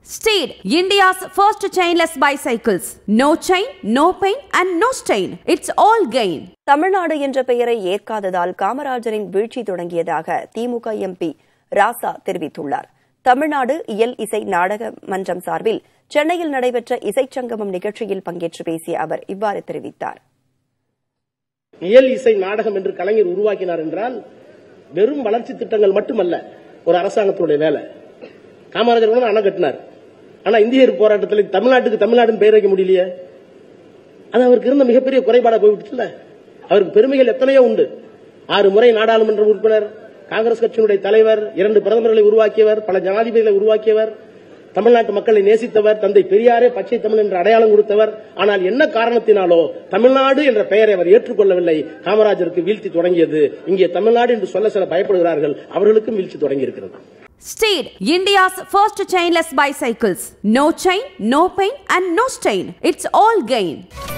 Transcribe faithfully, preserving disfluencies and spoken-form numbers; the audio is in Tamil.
Steed, India's first chainless bicycles. No chain, no pain and no stain. It's all gain. Tamil Nadu என்ற பெயரை ஏற்காததால் காமராஜரின் வீழ்ச்சி தொடங்கியதாக திமுக எம்பி ராசா தெரிவித்துள்ளார். தமிழ்நாடு இயல் இசை நாடக மன்றம் சார்பில் சென்னையில் நடைபெற்ற இசைச்சங்கமம் நிகழ்ச்சியில் பங்கேற்று பேசிய அவர் இவ்வாறு தெரிவித்தார். இயல் இசை நாடகம் என்று கலைஞர் உருவாக்கினார் என்றால் வெறும் வளர்ச்சி திட்டங்கள் மட்டுமல்ல ஒரு அரசாங்கத்துடைய வேலை. காமராஜர் வந்து அணை கட்டினார். ஆனா இந்தியர் போராட்டத்தில் தமிழ்நாட்டுக்கு தமிழ்நாடுன்னு பெயர் வைக்க முடியலையே. அது அவருக்கு இருந்த மிகப்பெரிய குறைபாடா போய்விட்டுல. அவருக்கு பெருமைகள் எத்தனையோ உண்டு. ஆறு முறை நாடாளுமன்ற உறுப்பினர், காங்கிரஸ் கட்சியினுடைய தலைவர், இரண்டு பிரதமர்களை உருவாக்கியவர், பல ஜனாதிபதிகளை உருவாக்கியவர், தமிழ்நாட்டு மக்களை நேசித்தவர், தந்தை பெரியாரே பச்சை தமிழ் என்ற அடையாளம் கொடுத்தவர். ஆனால் என்ன காரணத்தினாலோ தமிழ்நாடு என்ற பெயரை அவர் ஏற்றுக்கொள்ளவில்லை. காமராஜருக்கு வீழ்ச்சி தொடங்கியது. இங்கே தமிழ்நாடு என்று சொல்ல சில பயப்படுகிறார்கள். அவர்களுக்கும் வீழ்ச்சி தொடங்கி இருக்கிறது. Steed, India's first chainless bicycles. No chain, no pain and no stain. It's all gain.